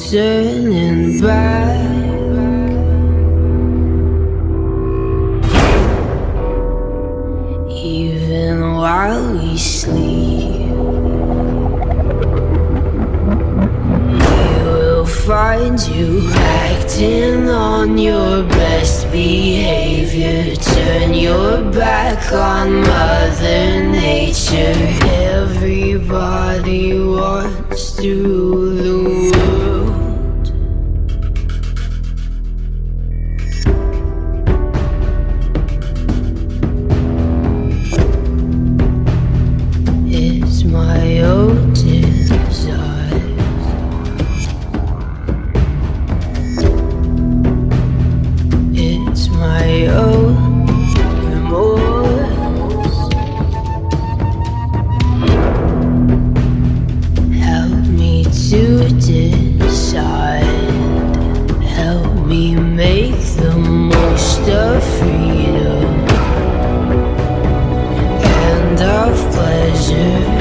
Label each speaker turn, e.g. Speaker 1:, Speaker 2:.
Speaker 1: turning back. Even while we sleep, you will find you acting on your best behavior. Turn your back on Mother Nature. Everybody wants to rule the world. It's my own desire. It's my own remorse. Help me to decide. Help me make the most of freedom and of pleasure.